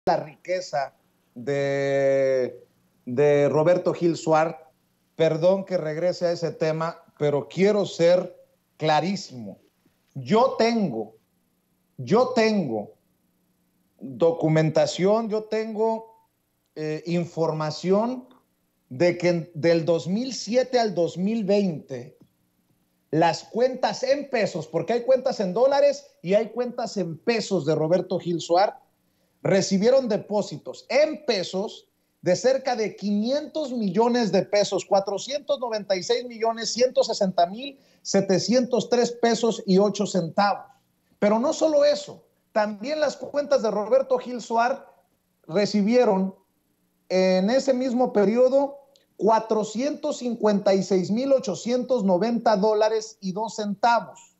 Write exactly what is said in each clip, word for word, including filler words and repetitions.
la riqueza de, de Roberto Gil Suárez. Perdón que regrese a ese tema, pero quiero ser clarísimo. Yo tengo, yo tengo documentación, yo tengo eh, información de que del dos mil siete al dos mil veinte las cuentas en pesos, porque hay cuentas en dólares y hay cuentas en pesos de Roberto Gil Suárez, recibieron depósitos en pesos de cerca de quinientos millones de pesos, cuatrocientos noventa y seis millones ciento sesenta mil setecientos tres pesos y ocho centavos. Pero no solo eso, también las cuentas de Roberto Gil Suárez recibieron en ese mismo periodo cuatrocientos cincuenta y seis mil ochocientos noventa dólares y dos centavos.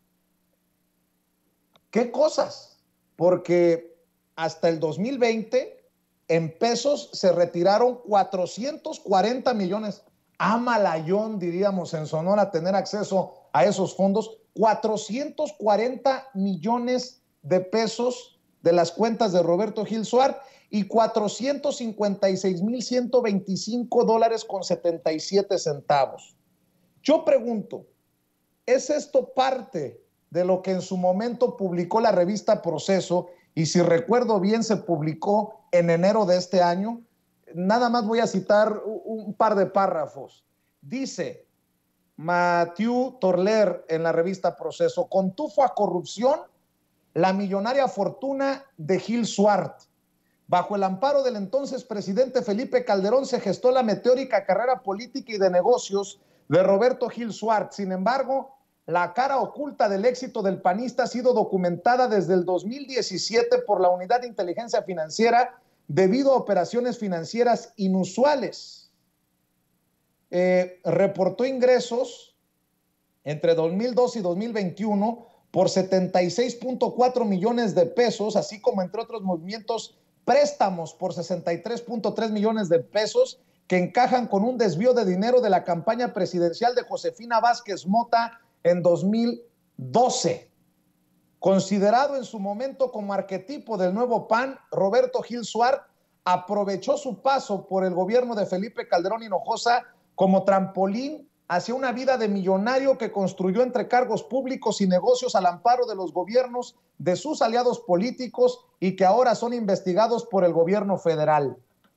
¿Qué cosas? Porque hasta el dos mil veinte en pesos se retiraron cuatrocientos cuarenta millones. Amalayón, diríamos en Sonora, tener acceso a esos fondos. cuatrocientos cuarenta millones de pesos de las cuentas de Roberto Gil Suárez y cuatrocientos cincuenta y seis mil ciento veinticinco dólares con setenta y siete centavos. Yo pregunto, ¿es esto parte de lo que en su momento publicó la revista Proceso? Y si recuerdo bien, se publicó en enero de este año. Nada más voy a citar un par de párrafos. Dice Mathieu Torler en la revista Proceso: con tufo a corrupción, la millonaria fortuna de Gil Suárez. Bajo el amparo del entonces presidente Felipe Calderón se gestó la meteórica carrera política y de negocios de Roberto Gil Suárez. Sin embargo, la cara oculta del éxito del panista ha sido documentada desde el dos mil diecisiete por la Unidad de Inteligencia Financiera debido a operaciones financieras inusuales. Eh, reportó ingresos entre dos mil dos y dos mil veintiuno por setenta y seis punto cuatro millones de pesos, así como entre otros movimientos préstamos por sesenta y tres punto tres millones de pesos que encajan con un desvío de dinero de la campaña presidencial de Josefina Vázquez Mota en dos mil doce. Considerado en su momento como arquetipo del nuevo P A N, Roberto Gil Suárez aprovechó su paso por el gobierno de Felipe Calderón Hinojosa como trampolín hacia una vida de millonario que construyó entre cargos públicos y negocios al amparo de los gobiernos de sus aliados políticos y que ahora son investigados por el gobierno federal.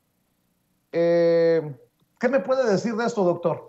Eh, ¿Qué me puede decir de esto, doctor?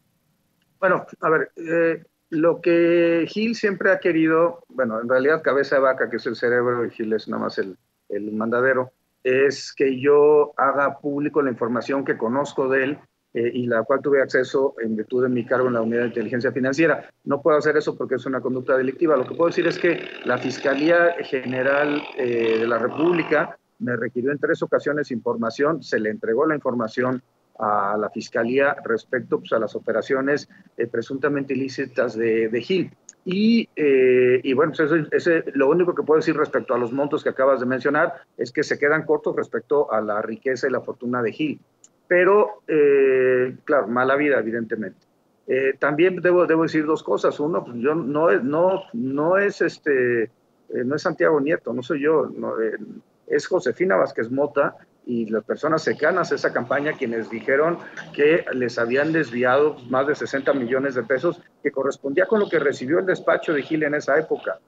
Bueno, a ver, eh, lo que Gil siempre ha querido, bueno, en realidad Cabeza de Vaca, que es el cerebro, y Gil es nada más el, el mandadero, es que yo haga público la información que conozco de él, Eh, y la cual tuve acceso en virtud de mi cargo en la Unidad de Inteligencia Financiera. No puedo hacer eso porque es una conducta delictiva. Lo que puedo decir es que la Fiscalía General eh, de la República me requirió en tres ocasiones información, se le entregó la información a la Fiscalía respecto pues, a las operaciones eh, presuntamente ilícitas de, de Gil. Y, eh, y bueno, pues ese, ese, lo único que puedo decir respecto a los montos que acabas de mencionar es que se quedan cortos respecto a la riqueza y la fortuna de Gil. Pero, eh, claro, mala vida, evidentemente. Eh, también debo, debo decir dos cosas. Uno, pues yo no, no, no es este, eh, no es Santiago Nieto, no soy yo, no, eh, es Josefina Vázquez Mota y las personas cercanas a esa campaña quienes dijeron que les habían desviado más de sesenta millones de pesos, que correspondía con lo que recibió el despacho de Gil en esa época.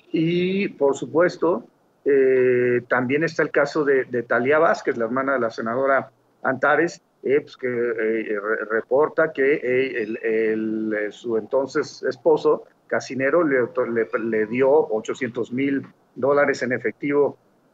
Y, por supuesto, eh, también está el caso de, de Talía Vázquez, la hermana de la senadora Antares, eh, pues que eh, reporta que eh, el, el, su entonces esposo, Casinero, le, le, le dio ochocientos mil dólares en efectivo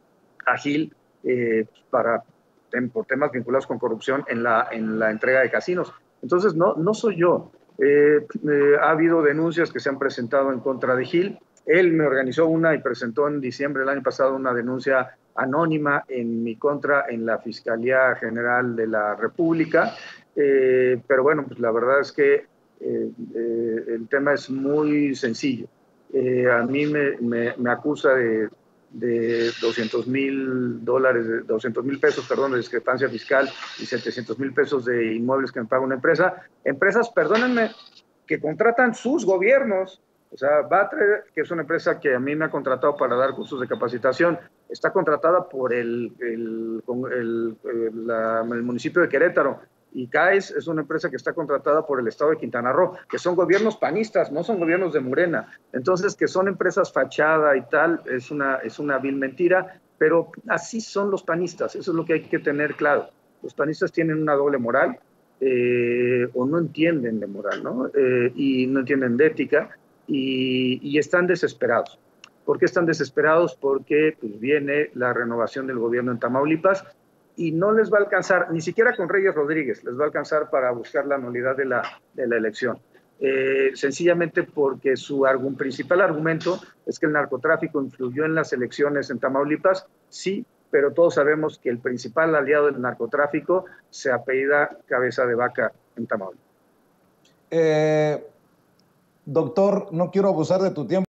a Gil eh, para, en, por temas vinculados con corrupción en la, en la entrega de casinos. Entonces, no, no soy yo. Eh, eh, ha habido denuncias que se han presentado en contra de Gil. Él me organizó una y presentó en diciembre del año pasado una denuncia anónima en mi contra en la Fiscalía General de la República, eh, pero bueno, pues la verdad es que eh, eh, el tema es muy sencillo. Eh, a mí me, me, me acusa de, de doscientos mil dólares, doscientos mil pesos, perdón, de discrepancia fiscal y setecientos mil pesos de inmuebles que me paga una empresa. Empresas, perdónenme, que contratan sus gobiernos. O sea, Batre, que es una empresa que a mí me ha contratado para dar cursos de capacitación, está contratada por el, el, el, el, la, el municipio de Querétaro, y C A E S es una empresa que está contratada por el estado de Quintana Roo, que son gobiernos panistas, no son gobiernos de Morena. Entonces, que son empresas fachada y tal, es una, es una vil mentira, pero así son los panistas, eso es lo que hay que tener claro. Los panistas tienen una doble moral, eh, o no entienden de moral, ¿no? Eh, y no entienden de ética, y, y están desesperados. ¿Por qué están desesperados? Porque pues, viene la renovación del gobierno en Tamaulipas, y no les va a alcanzar, ni siquiera con Reyes Rodríguez, les va a alcanzar para buscar la nulidad de la, de la elección. Eh, sencillamente porque su argu principal argumento es que el narcotráfico influyó en las elecciones en Tamaulipas, sí, pero todos sabemos que el principal aliado del narcotráfico se apellida Cabeza de Vaca en Tamaulipas. Eh, doctor, no quiero abusar de tu tiempo.